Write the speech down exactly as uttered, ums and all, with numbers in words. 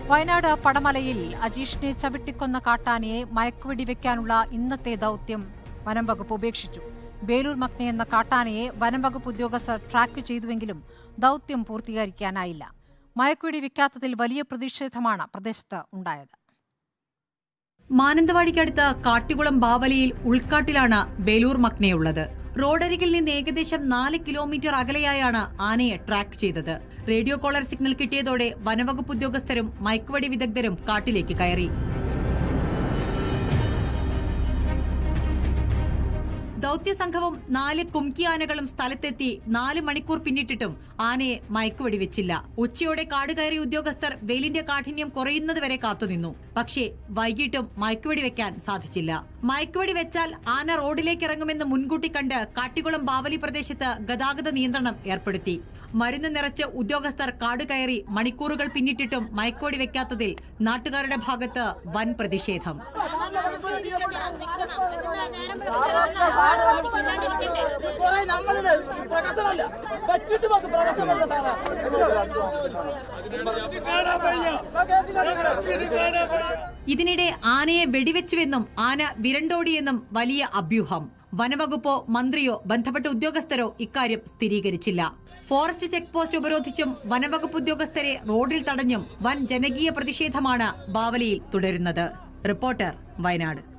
വയനാട് പടമലയിൽ അജീഷിനെ ചവിട്ടിക്കൊന്ന കാട്ടാനയെ മയക്കുവെടി വെക്കാനുള്ള ഇന്നത്തെ ദൌത്യം വനം വകുപ്പ് ഉപേക്ഷിച്ചു. ബേലൂർ മക്നെ എന്ന കാട്ടാനയെ വനം വകുപ്പ് ഉദ്യോഗസ്ഥർ ട്രാക്ക് ചെയ്തുവെങ്കിലും ദൌത്യം പൂർത്തീകരിക്കാനായില്ല. മയക്കുവെടി വെക്കാത്തതിൽ വലിയ പ്രതിഷേധമാണ് പ്രദേശത്ത് ഉണ്ടായത്. മാനന്തവാടിക്കടുത്ത് കാട്ടിക്കുളം ബാവലിയിൽ ഉൾക്കാട്ടിലാണ് ബേലൂർ മക്നെയുള്ളത്. റോഡരികിൽ നിന്ന് ഏകദേശം നാല് കിലോമീറ്റർ അകലെയായാണ് ആനയെ ട്രാക്ക് ചെയ്തത്. റേഡിയോ കോളർ സിഗ്നൽ കിട്ടിയതോടെ വനവകുപ്പ് ഉദ്യോഗസ്ഥരും മയക്കുവെടി വിദഗ്ധരും കാട്ടിലേക്ക് കയറി. ദൌത്യസംഘവും നാല് കുംകി ആനകളും സ്ഥലത്തെത്തി നാല് മണിക്കൂർ പിന്നിട്ടിട്ടും ആനയെ മയക്കുവെടി വെച്ചില്ല. ഉച്ചയോടെ കാട് കയറിയ ഉദ്യോഗസ്ഥർ വെയിലിന്റെ കാഠിന്യം കുറയുന്നതുവരെ കാത്തുനിന്നു. പക്ഷേ വൈകിട്ടും മയക്കുവെടി വെക്കാൻ സാധിച്ചില്ല. മയക്കുവെടി വെച്ചാൽ ആന റോഡിലേക്ക് ഇറങ്ങുമെന്ന് മുൻകൂട്ടി കണ്ട് കാട്ടിക്കുളം ബാവലി പ്രദേശത്ത് ഗതാഗത നിയന്ത്രണം ഏർപ്പെടുത്തി. മരുന്ന് നിറച്ച് ഉദ്യോഗസ്ഥർ കാട് കയറി മണിക്കൂറുകൾ പിന്നിട്ടിട്ടും മയക്കുവെടി വെക്കാത്തതിൽ നാട്ടുകാരുടെ ഭാഗത്ത് വൻ പ്രതിഷേധം. ഇതിനിടെ ആനയെ വെടിവെച്ചുവെന്നും ആന വിരണ്ടോടിയെന്നും വലിയ അഭ്യൂഹം. വനവകുപ്പോ മന്ത്രിയോ ബന്ധപ്പെട്ട ഉദ്യോഗസ്ഥരോ ഇക്കാര്യം സ്ഥിരീകരിച്ചില്ല. ഫോറസ്റ്റ് ചെക്ക് പോസ്റ്റ് ഉപരോധിച്ചും വനവകുപ്പ് ഉദ്യോഗസ്ഥരെ റോഡിൽ തടഞ്ഞും വൻ ജനകീയ പ്രതിഷേധമാണ് ബാവലിയിൽ തുടരുന്നത്. റിപ്പോർട്ടർ, വയനാട്.